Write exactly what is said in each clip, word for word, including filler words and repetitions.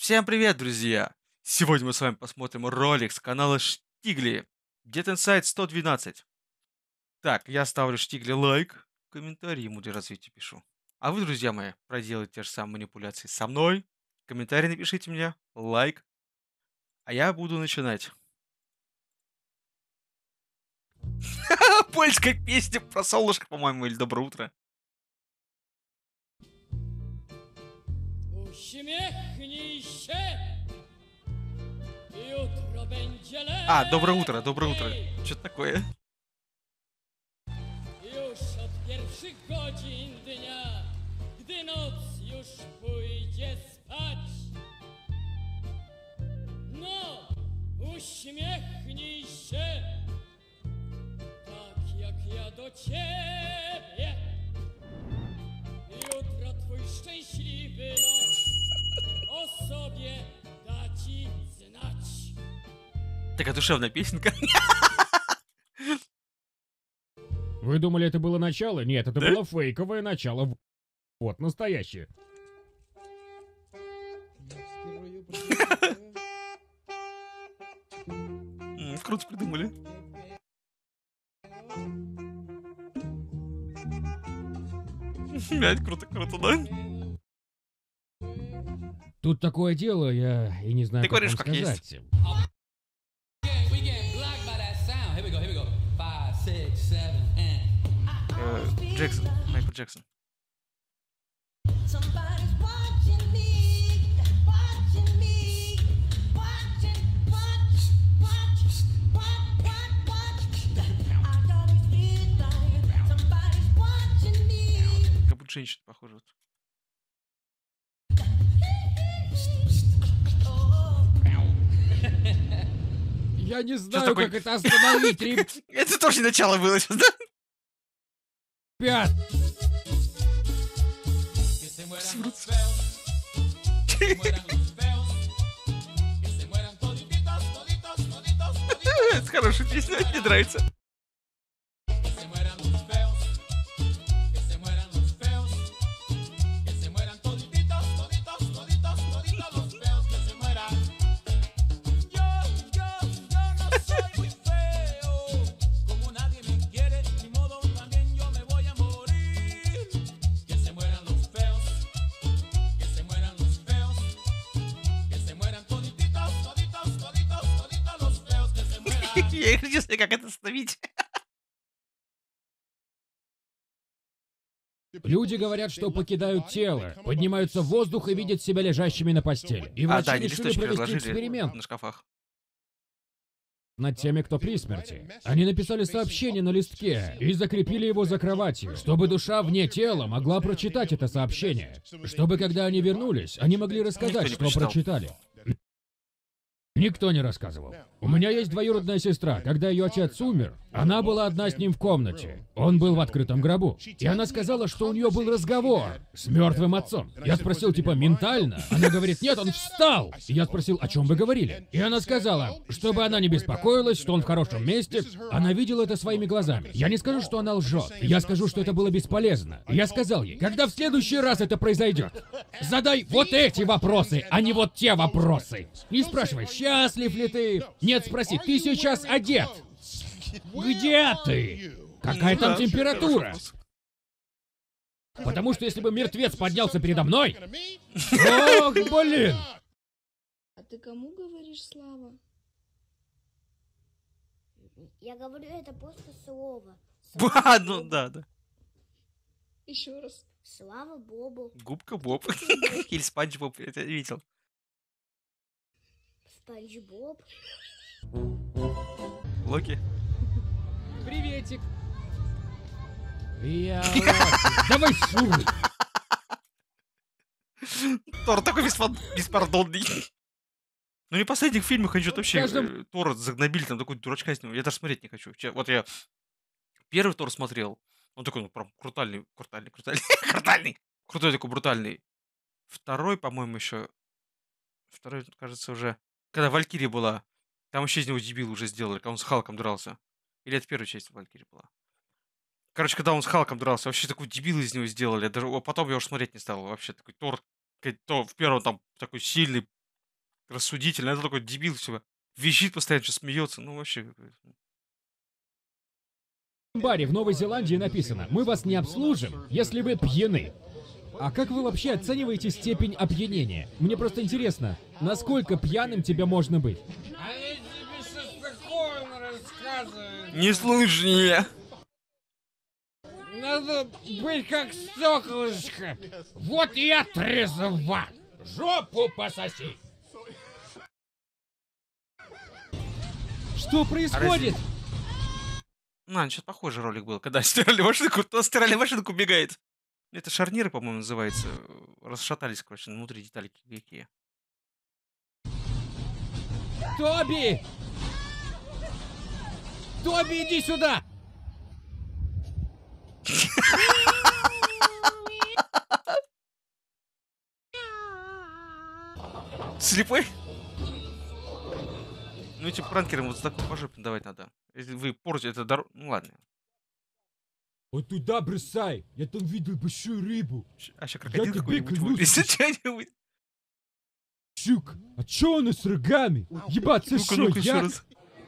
Всем привет, друзья! Сегодня мы с вами посмотрим ролик с канала Штигли. Get Inside сто двенадцать. Так, я ставлю Штигли лайк, комментарий ему для развития пишу. А вы, друзья мои, проделайте те же самые манипуляции со мной. Комментарий напишите мне, лайк. А я буду начинать. Польская песня про солнышко, по-моему, или доброе утро. А, доброе утро, доброе утро. Что-то такое. Już od pierwszych godzin dnia, gdy noc już pójdzie spać. No, uśmiechnij się, tak jak ja do ciebie. Jutro twój szczęśliwy los o sobie da ci znać. Такая душевная песенка. Вы думали, это было начало? Нет, это Да? было фейковое начало. Вот, настоящее. М, Круто придумали. Блядь, круто, круто, да? Тут такое дело, я и не знаю, Ты как говоришь, вам как есть. сказать. We getting blocked by that sound. Here we go, here we go. Five, six, seven, and Э, Джексон, Майкл Джексон. Somebody's watching me, watching me, watching, watch, watch, watch, watch, watch. I always feel like somebody's watching me. Как будто женщина похожа. Вот. Я не знаю, такое? как это остановить, Это тоже не начало было сейчас, да? ребят. que se mueran los feos. Que se mueran los feos. Que se mueran todititos, toditos, toditos, toditos. Это хорошая песня, мне нравится. Que se mueran los feos. Que se mueran los feos. Que se mueran todititos, toditos, toditos, toditos los feos. Que se mueran. Yo, yo, yo no soy muy feo. Como nadie me quiere, ni modo también yo me voy a morir. Que se mueran los feos. Que se mueran los feos. Que se mueran todititos, toditos, toditos, toditos los feos. Que se mueran. Я не знаю, как это остановить. Люди говорят, что покидают тело, поднимаются в воздух и видят себя лежащими на постели. И А, врачи да, они решили листочки провести разложили эксперимент на шкафах. над теми, кто при смерти. Они написали сообщение на листке и закрепили его за кроватью, чтобы душа вне тела могла прочитать это сообщение. Чтобы, когда они вернулись, они могли рассказать, Никто не что прочитал. прочитали. Никто не рассказывал. У меня есть двоюродная сестра. Когда ее отец умер, она была одна с ним в комнате. Он был в открытом гробу. И она сказала, что у нее был разговор с мертвым отцом. Я спросил, типа, ментально? Она говорит, нет, он встал. И я спросил, о чем вы говорили? И она сказала, чтобы она не беспокоилась, что он в хорошем месте. Она видела это своими глазами. Я не скажу, что она лжет. Я скажу, что это было бесполезно. Я сказал ей, когда в следующий раз это произойдет, задай вот эти вопросы, а не вот те вопросы. Не спрашивай, счастлив ли ты? Нет, спроси, ты сейчас одет. Где ты? Какая там Да, температура? хороший вопрос. Потому что если бы мертвец поднялся передо мной... Ох, блин! А ты кому говоришь Слава? Я говорю, это просто слово. А, ну да, да. Еще раз. Слава Богу. Губка Боб. Или Спанч Боб, я это видел. Спанч Боб. Локи. Приветик. Я... Локи. Давай шуруй. Тор такой беспон- беспардонный. Ну не в последних фильмах они что-то вообще каждом- э, Тора загнобили, там такой дурачка с него. Я даже смотреть не хочу. Че- Вот я первый Тор смотрел. Он такой, ну, прям крутальный, крутальный, крутальный, крутальный. Крутой такой, брутальный. Второй, по-моему, еще... Второй, кажется, уже... Когда Валькирия была, там вообще из него дебил уже сделали, когда он с Халком дрался. Или это первая часть Валькирии была? Короче, когда он с Халком дрался, вообще такой дебил из него сделали. Даже о, потом я уже смотреть не стал. Вообще такой Тор, как то в первом там такой сильный, рассудительный, а это такой дебил все. Визжит постоянно, что смеется. Ну, вообще. какой-то. В баре в Новой Зеландии написано: мы вас не обслужим, если вы пьяны. А как вы вообще оцениваете степень опьянения? Мне просто интересно, насколько пьяным тебе можно быть? Они тебе сейчас такое рассказывают. Не слушай меня. Надо быть как стеклышко. Вот и отрезова. Жопу пососи. Что происходит? На, что-то похожий ролик был, когда стирали машинку, то стирали машинку, бегает. Это шарниры, по-моему, называется. Расшатались, короче, внутри детали какие. Тоби! Тоби, иди сюда! Слепой? Ну, этим пранкерам вот такой по жопе давать надо. Если вы портите это дорогу... Ну, ладно. Вот туда бросай! Я там видел большую рыбу. Щ- А еще крокодил тебе какой-нибудь клянусь, вылезет, ты- что-нибудь. Щук, а чё она с рогами? Ебать, это Ну-ка, шо, ну-ка, еще я? раз.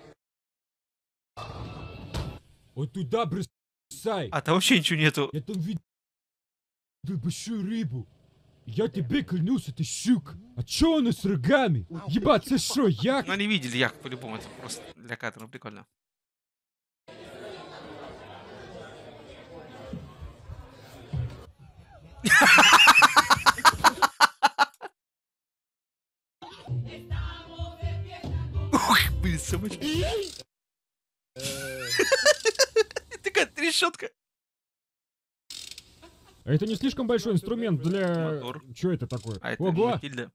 Вот туда бросай! А там вообще ничего нету. Я там видел большую рыбу. Я тебе клянусь, это щук. А чё она с рогами? Ебать, это шо, як? Ну, они видели як, по-любому. Это просто для кадра прикольно. Ух, блин, собачка. Такая трещотка. А это не слишком большой инструмент для... Мотор. Чё это такое? А это Ого, Матильда.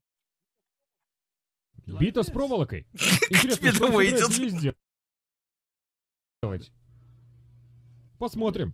бита с проволокой. тебе Интересно, что домой собираются идет? здесь делать? Посмотрим.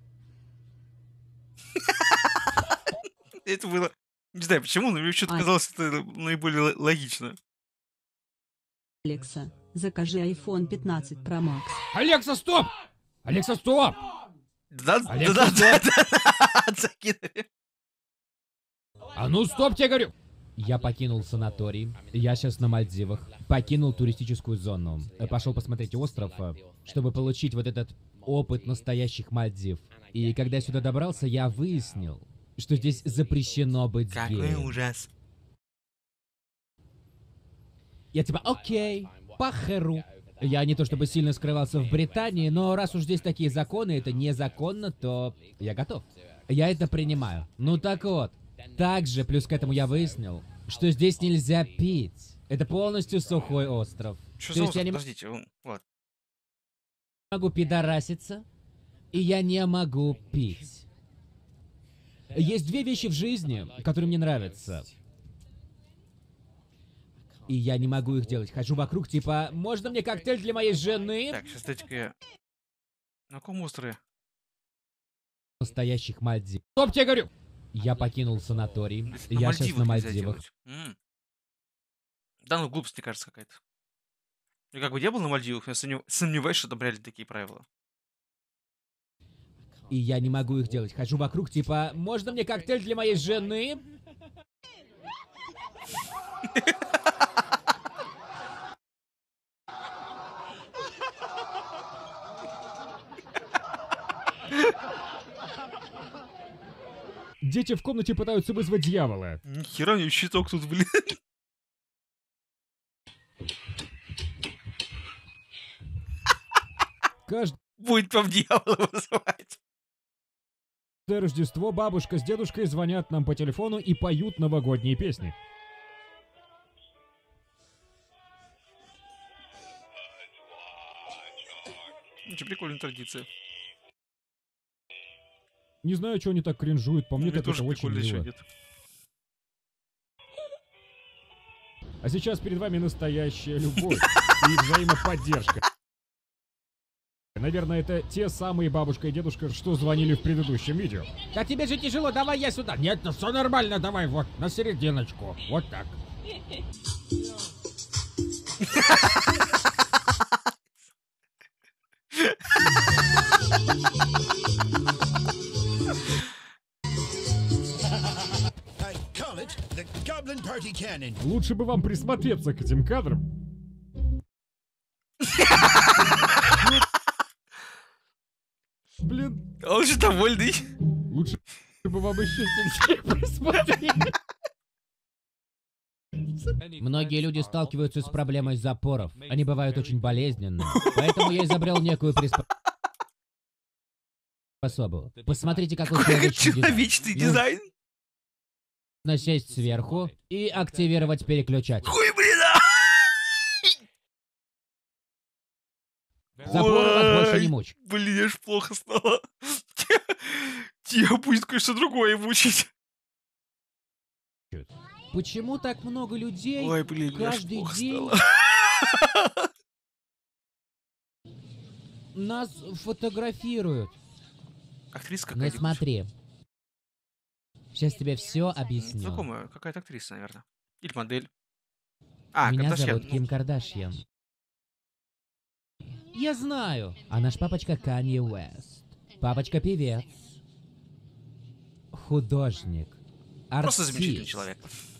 Это было... Не знаю почему, но мне что-то Ай. казалось, это наиболее л- логично. Алекса, закажи айфон пятнадцать Pro Max. Алекса, стоп! Алекса, стоп! Да, да, Алекса, да, да, да, закинули. А ну стоп, тебе говорю! Я покинул санаторий. Я сейчас на Мальдивах. Покинул туристическую зону. Пошел посмотреть остров, э, чтобы получить вот этот опыт настоящих Мальдив. И когда я сюда добрался, я выяснил, что здесь запрещено быть Какой геем. ужас. Я типа, окей, похеру. Я не то чтобы сильно скрывался в Британии, но раз уж здесь такие законы, это незаконно, то я готов. Я это принимаю. Ну так вот, также плюс к этому я выяснил, что здесь нельзя пить. Это полностью сухой остров. Что То за есть я остров? не Подождите, он- ладно. могу пидораситься, и я не могу пить. Есть две вещи в жизни, которые мне нравятся. И я не могу их делать. Хожу вокруг, типа, можно мне коктейль для моей жены? Так, сейчас дайте-ка я... На каком острове? Настоящих Мальдив. Стоп, тебе говорю! Я покинул санаторий. Если Я сейчас на нельзя Мальдивах. делать. М. Да ну, глупость, мне кажется, какая-то. Я как бы не был на Мальдивах, я сомнев- сомневаюсь, что там реально такие правила. И я не могу их делать. Хожу вокруг, типа, можно мне коктейль для моей жены? Дети в комнате пытаются вызвать дьявола. Нихера, у него щиток тут, блин. Каждое Будет вам дьявола вызывать. Рождество бабушка с дедушкой звонят нам по телефону и поют новогодние песни. Очень прикольная традиция. Не знаю, что они так кринжуют, по мне Мне так это тоже очень прикольно, чё мило. нет. А сейчас перед вами настоящая любовь и взаимоподдержка. Наверное, это те самые бабушка и дедушка, что звонили в предыдущем видео. А тебе же тяжело, давай я сюда. Нет, ну все нормально, давай вот, на серединочку. Вот так. I call it the Goblin Лучше бы вам присмотреться к этим кадрам. Блин, Он же довольный. лучше бы вам еще сильнее присмотреть. Многие люди сталкиваются с проблемой запоров. Они бывают очень болезненными. Поэтому я изобрел некую приспособу. Посмотрите, какой человечный дизайн. Человечный дизайн. Нужно сесть сверху и активировать переключатель. Хуй, блин, а! Запоры вас больше не Ой, мучат. Блин, аж плохо стало. Тебя будет кое-что другое мучить. Почему так много людей Ой, блин, мне аж каждый плохо день стало. нас фотографируют? Актриса Ну какая-нибудь. смотри. Сейчас тебе все объясню. Знакомая, какая-то актриса, наверное. Или модель. А, Меня Кардашьян. зовут Ким Кардашьян. Я знаю. А наш папочка Канье Уэст. Папочка певец. Художник. Просто замечательный артист. человек.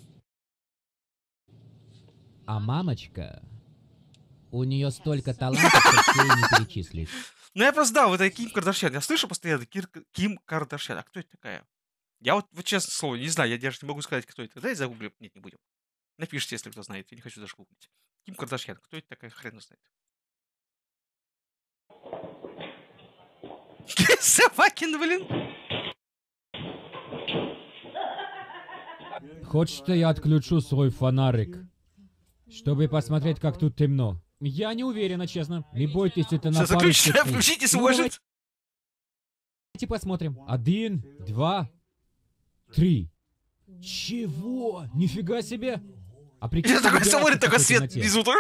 А мамочка... У нее столько талантов, что все и не перечислить. Ну я просто, да, вот это Ким Кардашьян. Я слышу постоянно Кир- Ким Кардашьян. А кто это такая? Я вот, вот честное слово, не знаю, я даже не могу сказать, кто это. Давайте загуглим. Нет, не будем. Напишите, если кто знает. Я не хочу даже гуглить. Ким Кардашьян. Кто это такая? Хрен его знает. Собакин, блин. Хочешь, что я отключу свой фонарик, чтобы посмотреть, как тут темно? Я не уверена, честно. Не бойтесь, это на Сейчас пару заключите, секунд. включите, Ну, сможет. давайте посмотрим. Один, два, три. Чего? Нифига себе. А прикинь, Я такой ребята, смотрит, в такой такой свет темноте. внизу.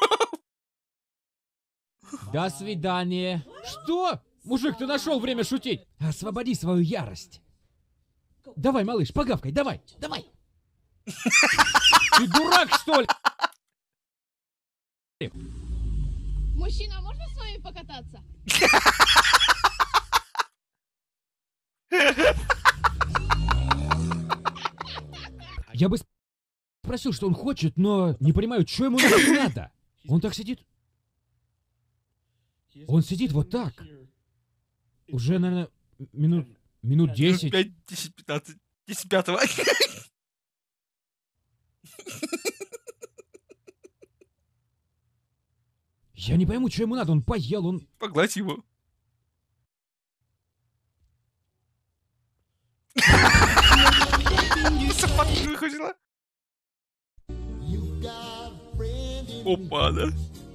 До свидания. Что? Мужик, ты нашел время шутить. Освободи свою ярость. Давай, малыш, погавкай, давай, давай. Ты дурак, что ли? Мужчина, а можно с вами покататься? Я бы спросил, что он хочет, но не понимаю, что ему надо. Он так сидит. Он сидит вот так. Уже, наверное, минут, минут десять. пять, десять, пятнадцать. десять пятого. Я не пойму, что ему надо. Он поел, он... Погладь его. Собака выходила. Опа, да.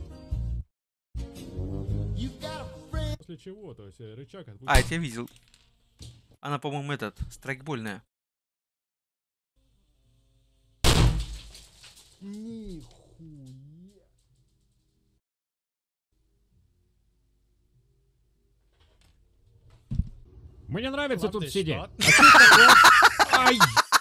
После чего? То есть рычаг... А, я тебя видел. Она, по-моему, этот, страйкбольная. Мне нравится тут сидеть. А ты такой... Ай!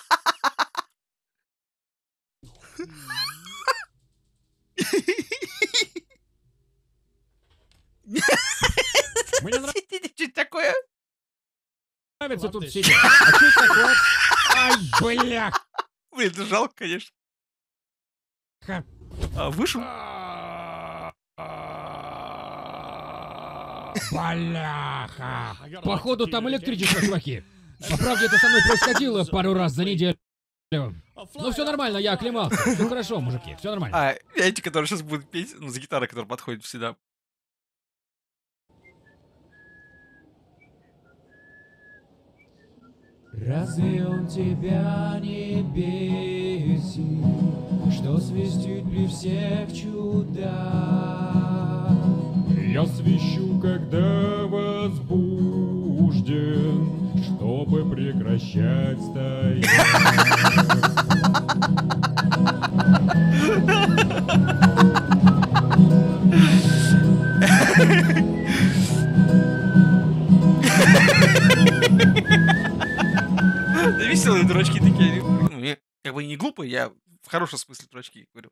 Мне Что такое? нравится тут сидеть. А ты такой... Ай, бля! Блин, это жалко, конечно. А, вышел? Бляха! Походу там электричество, чуваки. По правде, это со мной происходило пару раз за неделю. Ну все нормально, я оклемался. Все хорошо, мужики, все нормально. А, эти, которые сейчас будут петь, ну, за гитарой, которая подходит всегда. Разве он тебя не бесит, что свистит при всех чудах? Я свищу, когда возбужден, чтобы прекращать стоять. Да веселые дурачки такие. Ну, я как бы не глупый, я в хорошем смысле дурачки говорю.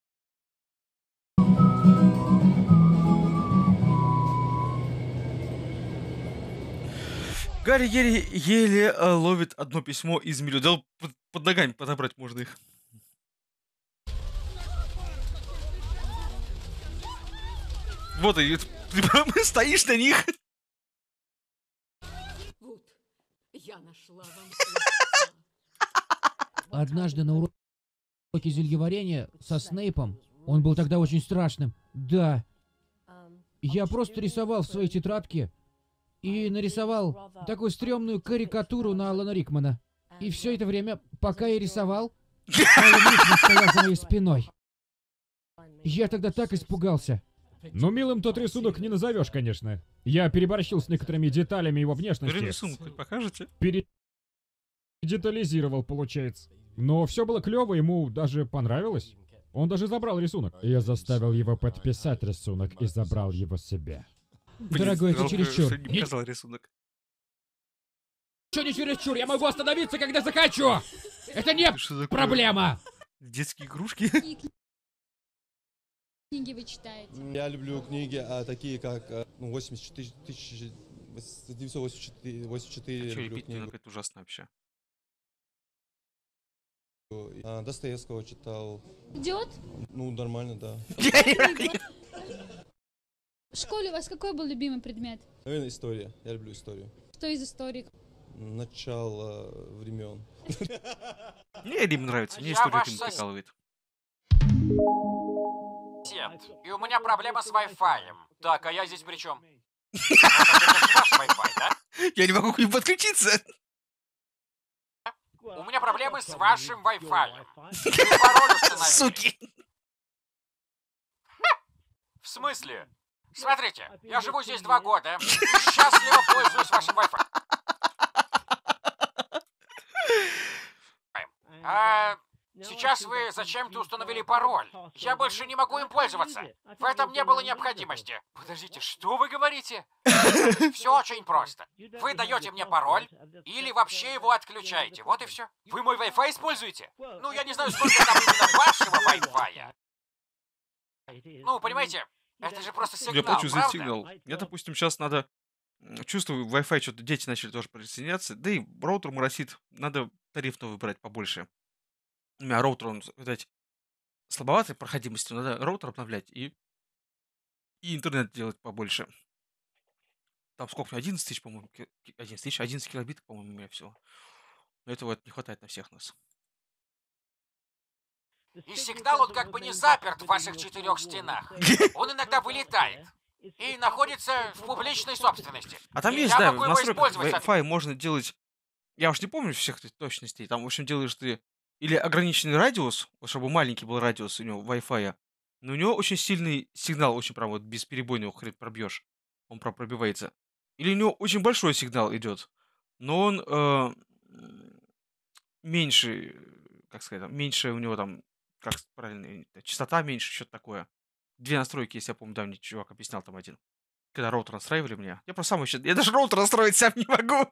Гарри еле, еле э, ловит одно письмо из миллиона. Да под, под ногами подобрать можно их. Вот, и ты прям стоишь на них. Вот, я нашла вам. Однажды на уроке зельеварения со Снейпом, он был тогда очень страшным, да, я просто рисовал в своей тетрадке и нарисовал такую стрёмную карикатуру на Алана Рикмана. И все это время, пока я рисовал, Алан Рикман стоял за моей спиной. Я тогда так испугался. Ну, милым тот рисунок не назовешь, конечно. Я переборщил с некоторыми деталями его внешности. Рисунок хоть покажете? Передетализировал, получается. Но все было клево, ему даже понравилось. Он даже забрал рисунок. Я заставил его подписать рисунок и забрал его себе. Дорогой, это чересчур. Не показал рисунок. Что не чересчур? Я могу остановиться, когда захочу! Это не проблема! Детские игрушки? Книги вы читаете? Я люблю книги, а, такие как ну, восемьдесят четыре, тысяча девятьсот восемьдесят четыре, восемьдесят четыре. А что, люблю репит, книгу. это ужасно вообще. А, Достоевского читал. Идет? Ну, нормально, да. В школе у вас какой был любимый предмет? Наверное, история. Я люблю историю. Что из истории? Начало времен. Мне Рим нравится, мне история Рим прикалывает. И у меня проблема с Wi-Fi. Так, а я здесь при чем? Ваш Wi-Fi, да? Я не могу к ним подключиться. У меня проблемы с вашим Wi-Fi. Пароль установили. Суки. В смысле? Смотрите, я живу здесь два года и счастливо пользуюсь вашим Wi-Fi. А сейчас вы зачем-то установили пароль. Я больше не могу им пользоваться. В этом не было необходимости. Подождите, что вы говорите? Все очень просто. Вы даете мне пароль или вообще его отключаете. Вот и все. Вы мой Wi-Fi используете? Ну, я не знаю, сколько там именно вашего Wi-Fi. Ну, понимаете, это же просто сигнал, Я плачу за правда? сигнал. Мне, допустим, сейчас надо... Чувствую, Wi-Fi что-то дети начали тоже присоединяться. Да и роутер моросит. Надо тариф новый брать побольше. У меня роутер, он, видать, слабоватой проходимостью. Надо роутер обновлять и, и интернет делать побольше. Там сколько? одиннадцать тысяч, по-моему. одиннадцать тысяч, одиннадцать килобитов, по-моему, у меня всего. Но этого вот не хватает на всех нас. И сигнал он как бы не заперт в ваших четырех стенах. Он иногда вылетает. И находится в публичной собственности. А там И есть, я да, в могу его настройках использовать, Wi-Fi можно делать... Я уж не помню всех этих точностей. Там, в общем, делаешь ты или ограниченный радиус, вот чтобы маленький был радиус у него Wi-Fi, но у него очень сильный сигнал, очень прям вот бесперебойно его хрен пробьешь. Он прям пробивается. Или у него очень большой сигнал идет, но он э, меньше, как сказать, там, меньше у него там, как правильно, частота меньше, что-то такое. Две настройки, если я помню, давний чувак объяснял там один. Когда роутер настраивали мне. Я просто сам еще... Я даже роутер настроить сам не могу.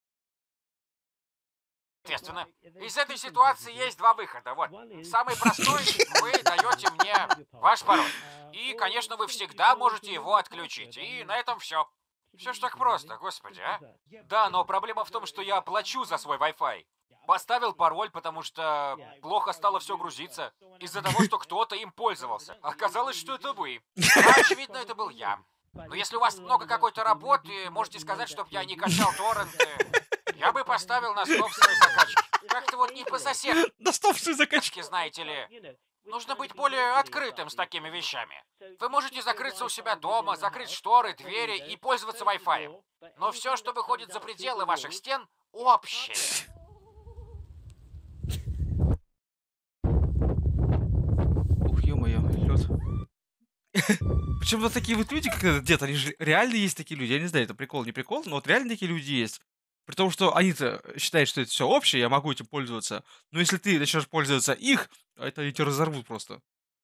Естественно. Из этой ситуации есть два выхода. Вот. Самый простой, вы даете мне ваш пароль. И, конечно, вы всегда можете его отключить. И на этом все. Все ж так просто, господи, а? Да, но проблема в том, что я плачу за свой Wi-Fi. Поставил пароль, потому что плохо стало все грузиться. Из-за того, что кто-то им пользовался. Оказалось, что это вы. А, очевидно, это был я. Но если у вас много какой-то работы, можете сказать, чтоб я не качал торренты. Я бы поставил на собственной закачке. Как-то вот не по соседу. На собственной закачке, знаете ли. Нужно быть более открытым с такими вещами. Вы можете закрыться у себя дома, закрыть шторы, двери и пользоваться Wi-Fi. Но все, что выходит за пределы ваших стен, общее. Ух, ё-моё, лёд. Причем вот такие вот люди, как этот дед, они же реально есть такие люди. Я не знаю, это прикол, не прикол, но вот реально такие люди есть. При том, что они-то считают, что это все общее, я могу этим пользоваться. Но если ты начнешь пользоваться их, это они тебя разорвут просто.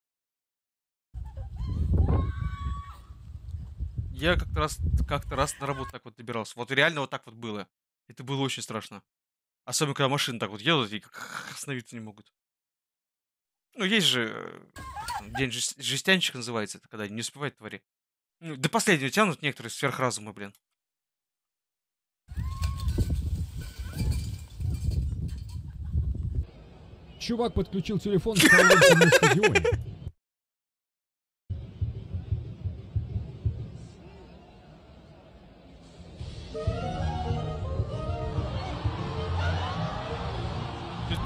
Я как-то раз, как-то раз на работу так вот добирался. Вот реально вот так вот было. Это было очень страшно. Особенно, когда машины так вот едут и остановиться не могут. Ну, есть же день жест... жестянщик называется, это когда не успевает твари. Ну, до последнего тянут некоторые сверхразумы, блин. Чувак подключил телефон к колонке на стадионе.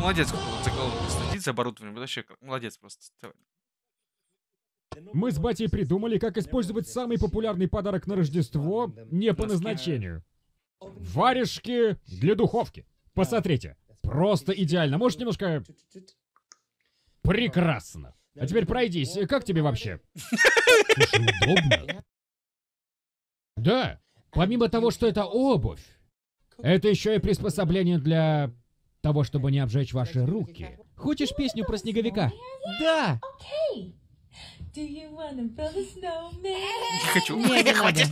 Молодец, кто вот за голову следит за оборудованием. Вообще, молодец просто. Мы с батей придумали, как использовать самый популярный подарок на Рождество не по назначению. Варежки для духовки. Посмотрите. Просто идеально. Может, немножко... Прекрасно. А теперь пройдись. Как тебе вообще? Слушай, удобно. Да. Помимо того, что это обувь, это еще и приспособление для того, чтобы не обжечь ваши руки. Хочешь песню про снеговика? Да. Не хочу. Не, не надо.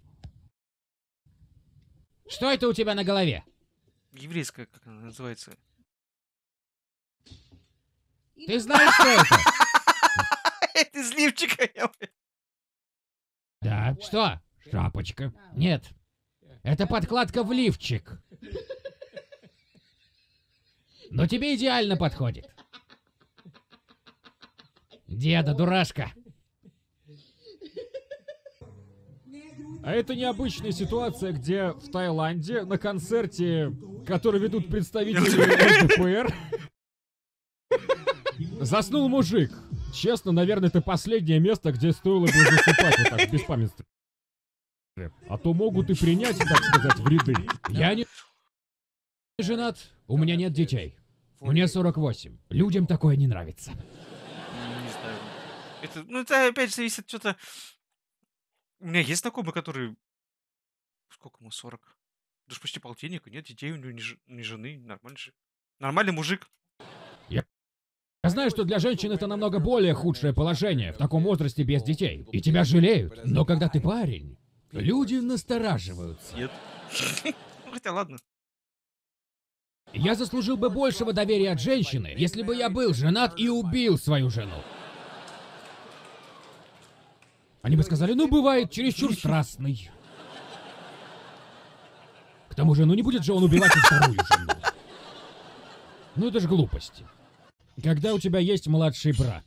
Что это у тебя на голове? Еврейская, как она называется? Ты знаешь, что это? Это из лифчика. Да. Что? Шапочка. Нет. Это подкладка в лифчик. Но тебе идеально подходит. Деда, дурашка. А это необычная ситуация, где в Таиланде на концерте, который ведут представители ЛДПР, заснул мужик. Честно, наверное, это последнее место, где стоило бы засыпать вот так, без памятства. А то могут и принять, так сказать, в ряды. Я не женат, у меня нет детей. Мне сорок восемь. Людям такое не нравится. Не знаю. Это, ну, это опять зависит от что-то... У меня есть знакомый, который... Сколько ему, сорок? Даже почти полтинника, нет детей у него, ни, ж... ни жены, нормальный же. Нормальный мужик. Я... Я знаю, что для женщин это намного более худшее положение в таком возрасте без детей. И тебя жалеют. Но когда ты парень, люди настораживаются. Нет. Хотя ладно. Я заслужил бы большего доверия от женщины, если бы я был женат и убил свою жену. Они бы сказали, ну бывает чересчур страстный. К тому же, ну не будет же он убивать и вторую жену. Ну это же глупости. Когда у тебя есть младший брат.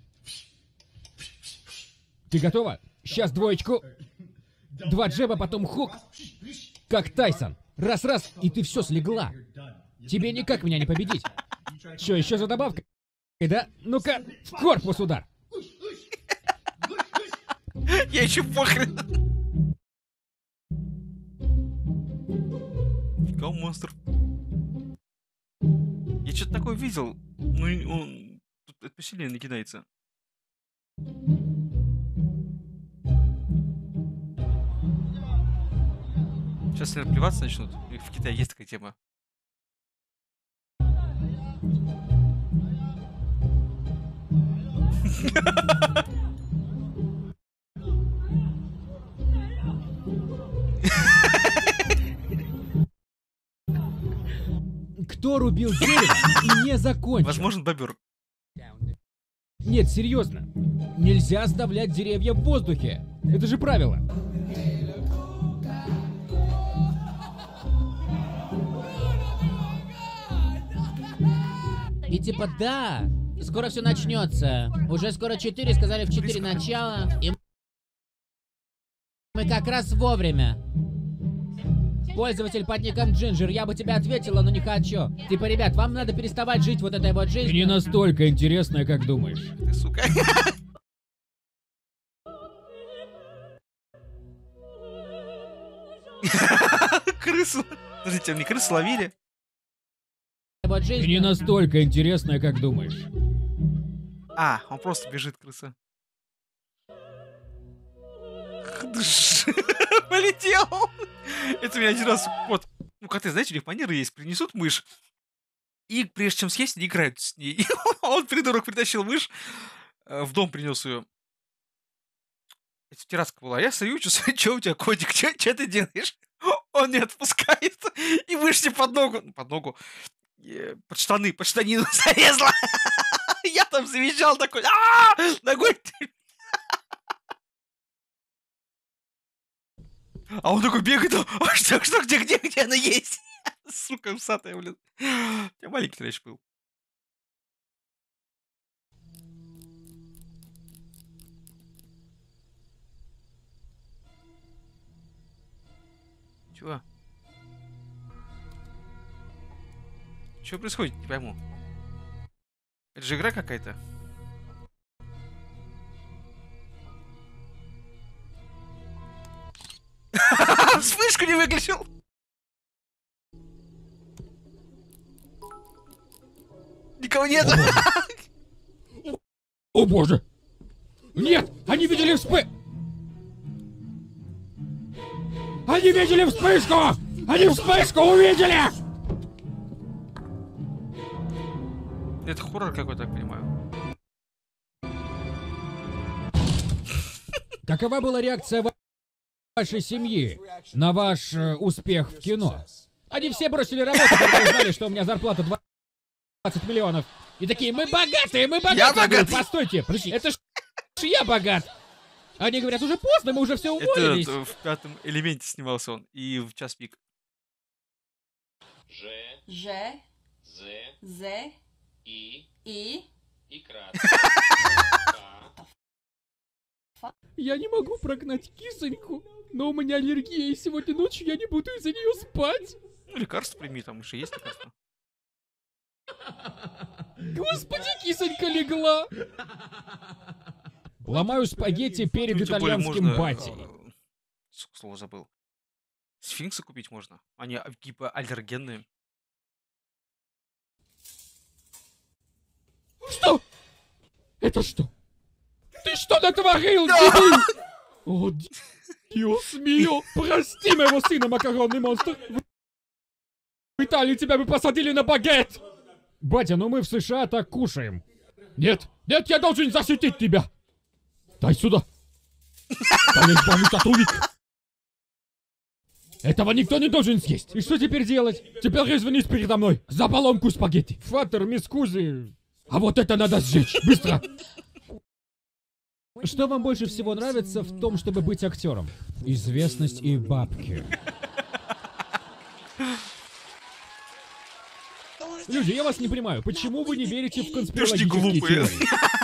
Ты готова? Сейчас двоечку. Два джеба, потом хук. Как Тайсон. Раз-раз, и ты все слегла. Тебе никак меня не победить. Что, еще за добавка? Да? Ну-ка, в корпус удар. Я еще похрен. Фига монстр. Я что-то такое видел. Ну, он тут это посильнее накидается. Сейчас, наверное, плеваться начнут. В Китае есть такая тема. Кто рубил дерево и не закончил? Возможно, бобер. Нет, серьезно. Нельзя оставлять деревья в воздухе. Это же правило. И типа да, скоро все начнется. Уже скоро четыре, сказали в четыре начала. И мы как раз вовремя. Пользователь под ником Джинджер, я бы тебе ответила, но не хочу. Типа, ребят, вам надо переставать жить вот этой вот жизнью. Ты не настолько интересная, как думаешь. Ты, сука. Крысу. Подождите, мне крысу ловили? Вот жизнь... Ты не настолько интересная, как думаешь. А, он просто бежит, крыса. Полетел! Это меня один раз... Вот. Ну, как ты знаете, у них манеры есть. Принесут мышь. И прежде чем съесть, они играют с ней. Он, придурок, притащил мышь. В дом принес ее. Это терраска была. Я стою, что у тебя, котик? Что ты делаешь? Он не отпускает. И мышь тебе под ногу. Под ногу. Под штаны, под штанину залезла. Я там завизжал такой. Ногой. А он такой бегает, а что, что, где, где, где она есть? Сука, усатая, блин. Я маленький трэш был. Чего? Что происходит? Не пойму. Это же игра какая-то. Вспышку не выключил! Никого нет! О боже! Нет! Они видели вспы... Они видели вспышку! Они вспышку увидели! Это хоррор какой-то, так понимаю. Какова была реакция вашей семьи на ваш э, успех в кино? Они все бросили работу, когда узнали, что у меня зарплата двадцать миллионов. И такие, мы богатые, мы богатые! Я богатый! Говорю, постойте, подожди, это ж я богат! Они говорят, уже поздно, мы уже все уволились. Это в пятом элементе снимался он. И в час пик. Ж. Ж. З. З. И. И. И кратко. Я не могу прогнать кисоньку, но у меня аллергия, и сегодня ночью я не буду из-за нее спать. Ну, лекарство прими, там еще есть лекарство. Господи, кисонька легла. Ломаю спагетти перед Ну, тем более итальянским можно, батей. э, Слово забыл. Сфинксы купить можно. Они а, типа аллергенные. Что? Это что? Ты что натворил, дебил? О, Диос мио, прости моего сына, макаронный монстр. В Италии тебя бы посадили на багет. Батя, ну мы в США так кушаем. Нет, нет, я должен защитить тебя. Дай сюда. Дай избавить от улик. Этого никто не должен съесть. И что теперь делать? Теперь извинись передо мной за поломку спагетти. Фатер, мискузи. А вот это надо сжечь. Быстро. Что вам больше всего нравится в том, чтобы быть актером? Известность и бабки. Люди, я вас не понимаю, почему вы не верите в конспирологические теории?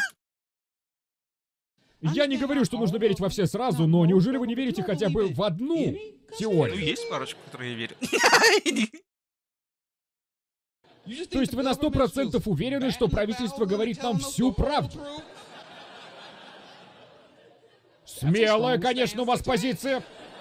Я не говорю, что нужно верить во все сразу, но неужели вы не верите хотя бы в одну Ну, теорию? есть парочку, в которые я верю. То есть вы на сто процентов уверены, что правительство говорит нам всю правду? Смелая, конечно, у вас позиция.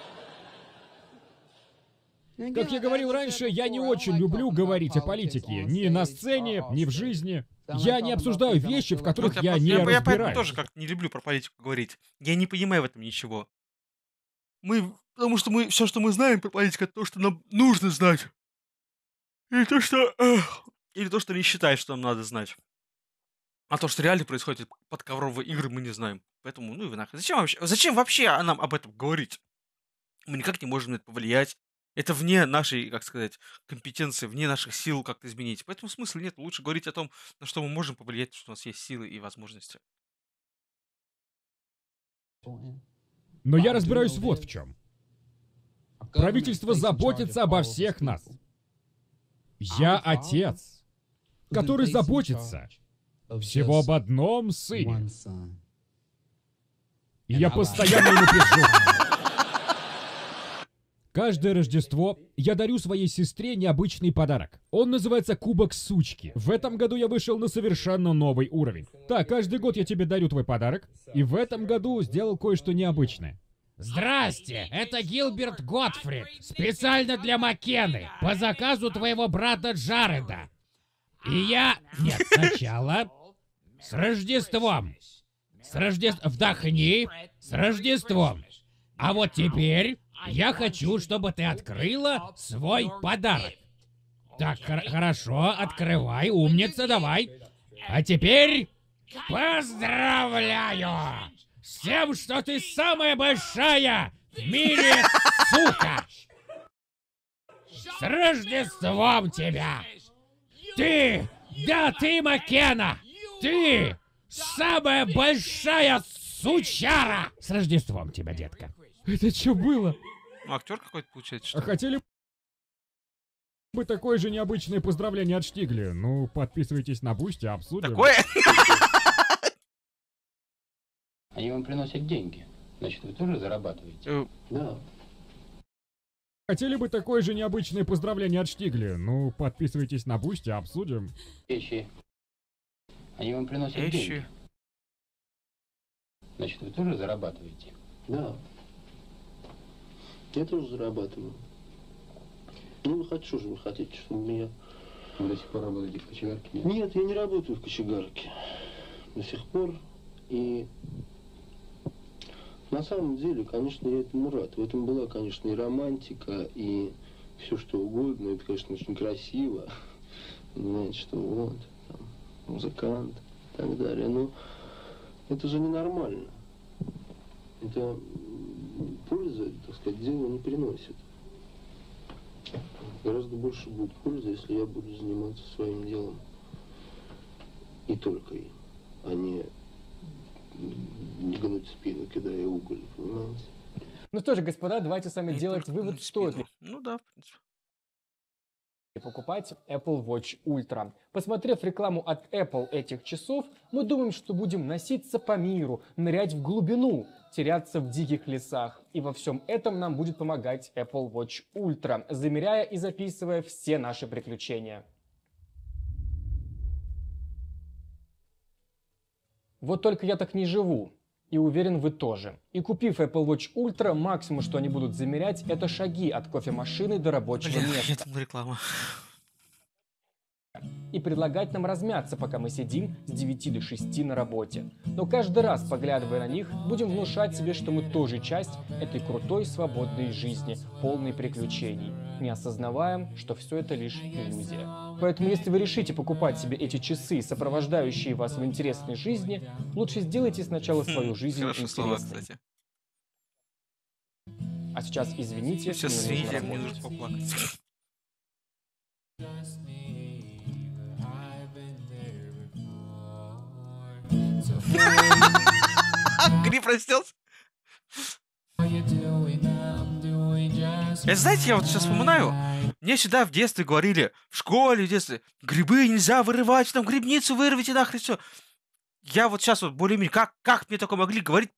Как я говорил раньше, я не очень люблю говорить о политике. Ни на сцене, ни в жизни. Я не обсуждаю вещи, в которых Вот я не я, я поэтому разбираюсь. тоже как не люблю про политику говорить. Я не понимаю в этом ничего. Мы, потому что мы, все, что мы знаем про политику, это то, что нам нужно знать. Или то, что... эх, или то, что не считаешь, что нам надо знать. А то, что реально происходит под ковровые игры, мы не знаем. Поэтому, ну и вы нахрен. Зачем вообще, зачем вообще нам об этом говорить? Мы никак не можем на это повлиять. Это вне нашей, как сказать, компетенции, вне наших сил как-то изменить. Поэтому смысла нет. Лучше говорить о том, на что мы можем повлиять, что у нас есть силы и возможности. Но я разбираюсь вот в чем. Правительство заботится обо всех нас. Я отец, который заботится всего об одном сыне. И я постоянно ему пишу. Каждое Рождество я дарю своей сестре необычный подарок. Он называется Кубок Сучки. В этом году я вышел на совершенно новый уровень. Так, каждый год я тебе дарю твой подарок, и в этом году сделал кое-что необычное. Здрасте, это Гилберт Готфрид, специально для Маккены, по заказу твоего брата Джареда. И я... Нет, сначала... С Рождеством. С Рождеством... Вдохни. С Рождеством. А вот теперь... Я хочу, чтобы ты открыла свой подарок. Так, хор- хорошо, открывай, умница, давай. А теперь поздравляю с тем, что ты самая большая в мире сука. С Рождеством тебя. Ты, да ты, Маккена, ты самая большая сучара. С Рождеством тебя, детка. Это что было? Ну, актер какой-то получается, что А ли? хотели бы такое же необычное поздравление от Штигли? Ну, подписывайтесь на Бусти, обсудим. Такое? Они вам приносят деньги. Значит, вы тоже зарабатываете? Да. Хотели бы такое же необычное поздравление от Штигли? Ну, подписывайтесь на Бусти, обсудим. Вещи. Они вам приносят Я деньги. ищу. Значит, вы тоже зарабатываете? Да. Я тоже зарабатываю. Ну, вы хотите, что же вы хотите, чтобы меня... Вы до сих пор работаете в кочегарке? Нет? Нет, я не работаю в кочегарке. До сих пор. И на самом деле, конечно, я этому рад. В этом была, конечно, и романтика, и все что угодно. Это, конечно, очень красиво. Понимаете, что вот, там, музыкант и так далее. Но это же ненормально. Это пользы, так сказать, дело не приносит. Гораздо больше будет пользы, если я буду заниматься своим делом. И только им, а не, не гнуть спину, кидая уголь, понимаете? Ну что же, господа, давайте с вами И делать только вывод, гнуть стоит спину. ли Ну да, в принципе. покупать Apple Watch Ultra. Посмотрев рекламу от Apple этих часов, мы думаем, что будем носиться по миру, нырять в глубину, теряться в диких лесах. И во всем этом нам будет помогать Apple Watch Ultra, замеряя и записывая все наши приключения. Вот только я так не живу. И уверен, вы тоже. И купив Apple Watch Ultra, максимум, что они будут замерять, это шаги от кофемашины до рабочего Блин, места. это была реклама. И предлагать нам размяться, пока мы сидим с девяти до шести на работе. Но каждый раз, поглядывая на них, будем внушать себе, что мы тоже часть этой крутой свободной жизни, полной приключений, не осознавая, что все это лишь иллюзия. Поэтому, если вы решите покупать себе эти часы, сопровождающие вас в интересной жизни, лучше сделайте сначала свою жизнь Хорошие слова, интересной. кстати. А сейчас извините, Сейчас мне нужно извините, мне работать. нужно поплакать. Гриб растелся. Это, знаете, я вот сейчас вспоминаю, мне всегда в детстве говорили, в школе, в детстве, грибы нельзя вырывать, там грибницу вырвите нахрен, все. Я вот сейчас вот более-менее, как, как мне только могли говорить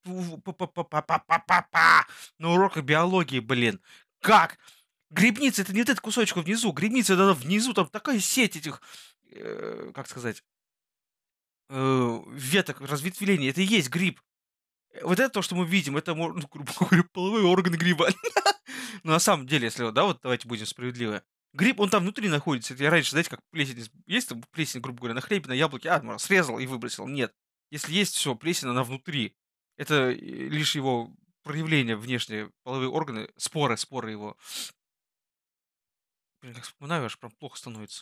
на уроках биологии, блин, как? Грибница — это не вот этот кусочек внизу, грибница — это внизу, там такая сеть этих, э, как сказать, э, веток, разветвлений, это и есть гриб. Вот это то, что мы видим, это, ну, грубо говоря, половой орган гриба. Но на самом деле, если, да, вот давайте будем справедливы. Гриб, он там внутри находится. Это я раньше, знаете, как плесень, есть там плесень, грубо говоря, на хлебе, на яблоке, а, ну, срезал и выбросил. Нет. Если есть все, плесень, она внутри. Это лишь его проявление внешние, половые органы, споры, споры его. Блин, как вспоминаю, аж прям плохо становится.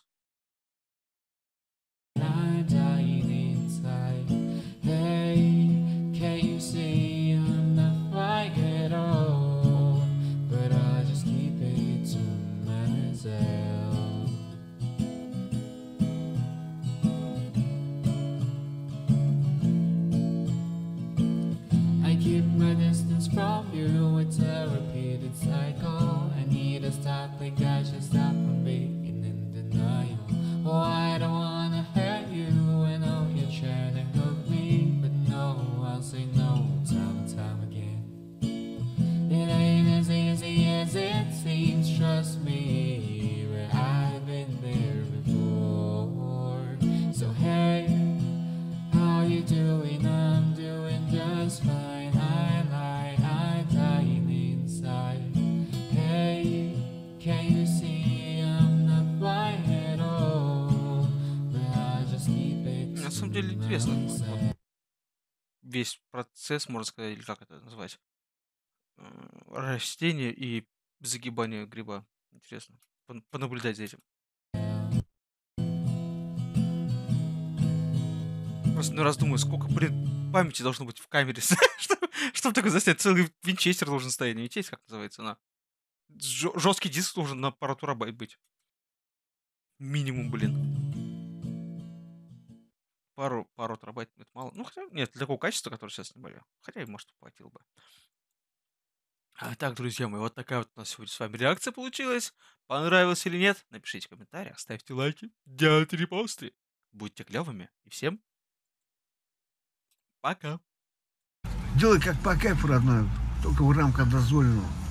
From you, it's a repeated cycle. I need to stop, like I should stop from being in denial. Oh, I don't wanna hurt you, I know you're trying to help me, but no, I'll say no time and time again. It ain't as easy as it seems, trust me, but I've been there before. So hey, how you doing? I'm doing just fine. I lie, I'm dying inside. Hey, can you see I'm not fine at all? But I just keep it. На самом деле интересно. Вот весь процесс, можно сказать, или как это назвать, э, растения и загибания гриба. Интересно. Пон- Понаблюдать за этим. Просто ну, раз думаю, сколько, блин, памяти должно быть в камере, чтобы, чтобы такое заснять. Целый винчестер должен стоять. Не винчестер, как называется, на жесткий диск должен на пару терабайт быть. Минимум, блин. Пару, пару терабайт это мало. Ну, хотя, нет, для такого качества, которое сейчас снимали. Хотя, и, может, хватило бы. А так, друзья мои, вот такая вот у нас сегодня с вами реакция получилась. Понравилось или нет? Напишите в комментариях, ставьте лайки, делайте репосты. Будьте клевыми. И всем пока. Делай как по кайфу, родной, только в рамках дозволенного.